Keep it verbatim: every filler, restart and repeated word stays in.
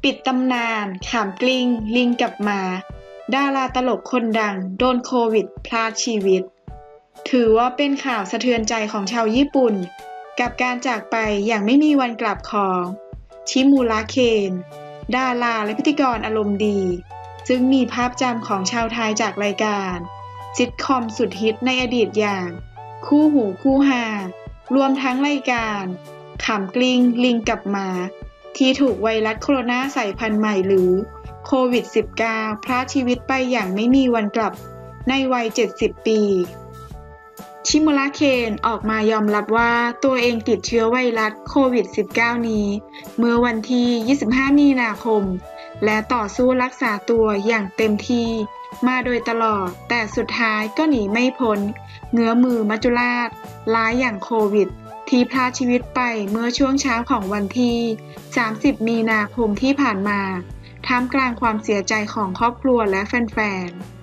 ปิดตำนานขามกลิ้งลิงกับหมาดาราตลกคนดังโดนโควิดพลาดชีวิตถือว่าเป็นข่าวสะเทือนใจของชาวญี่ปุ่นกับการจากไปอย่างไม่มีวันกลับของชิมูระเคนดาราและพิธีกรอารมณ์ดีซึ่งมีภาพจำของชาวไทยจากรายการซิทคอมสุดฮิตในอดีตอย่างคู่หูคู่หารวมทั้งรายการขำกลิ้งลิงกับหมาที่ถูกไวรัสโคโรนาสายพันธุ์ใหม่หรือโควิด สิบเก้า พรากชีวิตไปอย่างไม่มีวันกลับในวัย เจ็ดสิบ ปีชิมุระเคนออกมายอมรับว่าตัวเองติดเชื้อไวรัสโควิด สิบเก้า นี้เมื่อวันที่ ยี่สิบห้า มีนาคมและต่อสู้รักษาตัวอย่างเต็มที่มาโดยตลอดแต่สุดท้ายก็หนีไม่พ้นเงื้อมือมัจจุราชร้ายอย่างโควิดที่พลาดชีวิตไปเมื่อช่วงเช้าของวันที่ สามสิบ มีนาคมที่ผ่านมาท่ามกลางความเสียใจของครอบครัวและแฟนๆ